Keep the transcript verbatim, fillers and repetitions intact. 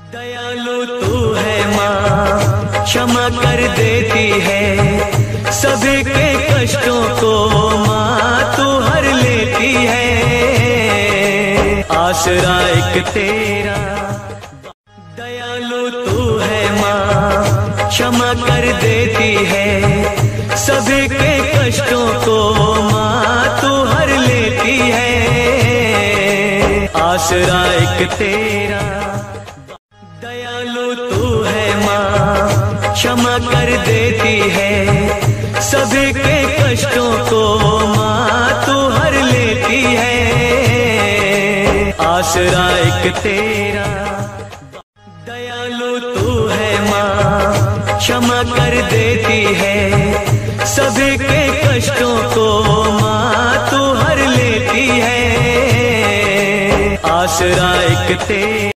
दयालु तू है माँ, क्षमा कर देती है सभी के कष्टों को माँ तू हर लेती है। आसरा एक तेरा दयालु तू है माँ, क्षमा कर देती है सभी के कष्टों को माँ तू हर लेती है। आसरा एक तेरा दयालु तू है माँ, क्षमा कर देती है सभी के कष्टों को माँ तू हर लेती है। आसरा एक तेरा दयालु तू है माँ, क्षमा कर देती है सभी के कष्टों को माँ तू हर लेती है। आसरा एक तेरा